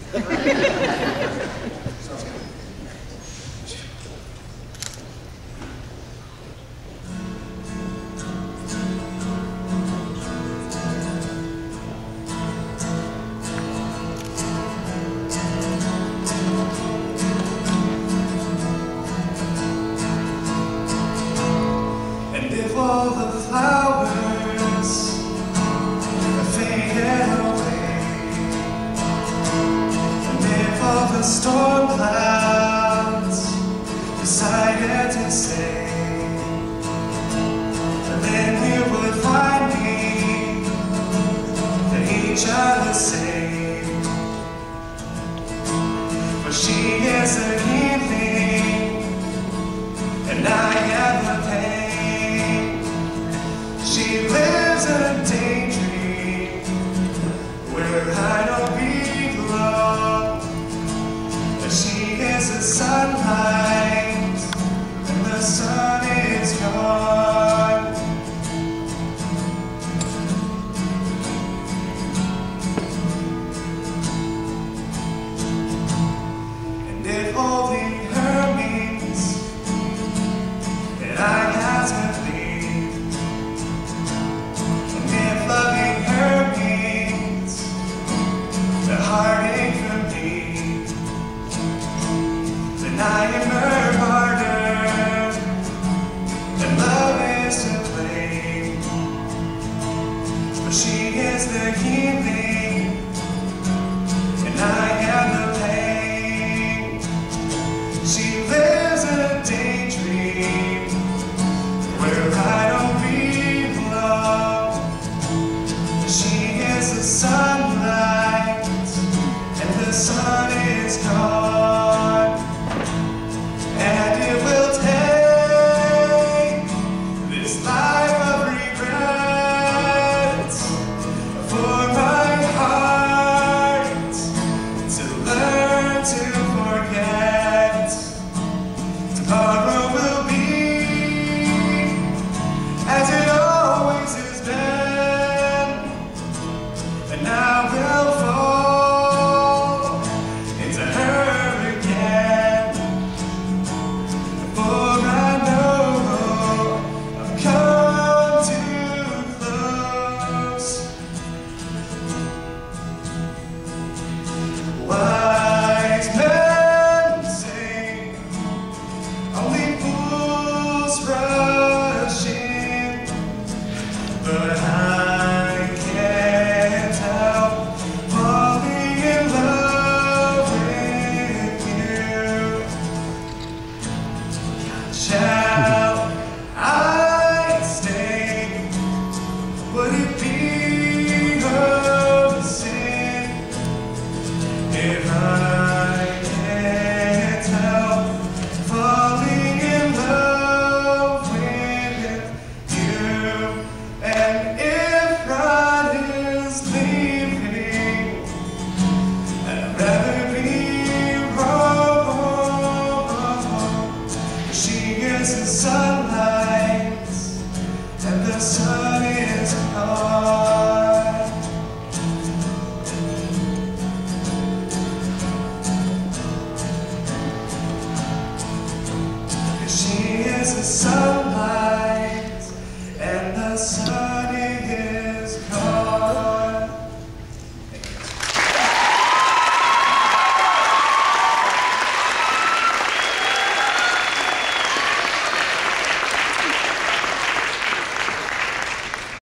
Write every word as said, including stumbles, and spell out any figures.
Sounds good. And if all the flowers have faded away, and if all the storm clouds decided to stay, then you would find me that each are the same. For she is the healing, and I am the pain. She lives in a daydream where I don't belong. But she is the sunlight, and the sun is gone. And if only her means that I have to leave, and if loving her means the heartache for me, then I am her martyr, and love is to blame. But she is the healing, and I am the pain. She lives in a daydream where I don't belong. She is the sunlight, and the sun is gone. And it will take this life of regret for my heart to learn to forget. Tomorrow will be as it always has been, and I will fall into her again. For I know I've come too close. Wise men say only fools rush in, but I can't help falling in love with you. Shall I stay? Would it be a sin if I can't help falling in love with you? And if God is leaving, I'd rather be wrong. She is the sunlight, and the sun is gone. She is the sun.